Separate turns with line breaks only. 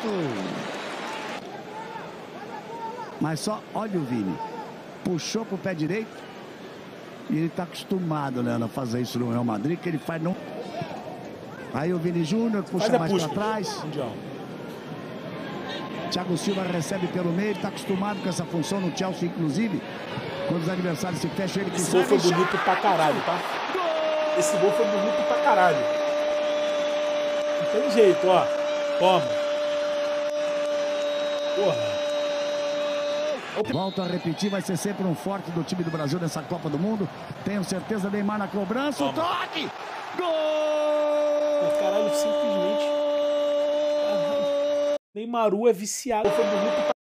Mas só, olha o Vini. Puxou pro pé direito. E ele tá acostumado, né, a fazer isso no Real Madrid, que ele faz não. Aí o Vini Júnior puxa mais para trás. Thiago Silva recebe pelo meio, ele tá acostumado com essa função no Chelsea, inclusive. Quando os adversários se fecham, ele
Esse gol foi bonito pra caralho, tá? Esse gol foi bonito pra caralho. Não tem jeito, ó. Toma. Porra.
Volto a repetir, vai ser sempre um forte do time do Brasil nessa Copa do Mundo. Tenho certeza, Neymar na cobrança. O toque! Gol!
Caralho, simplesmente. Neymaru é viciado. Foi bonito pra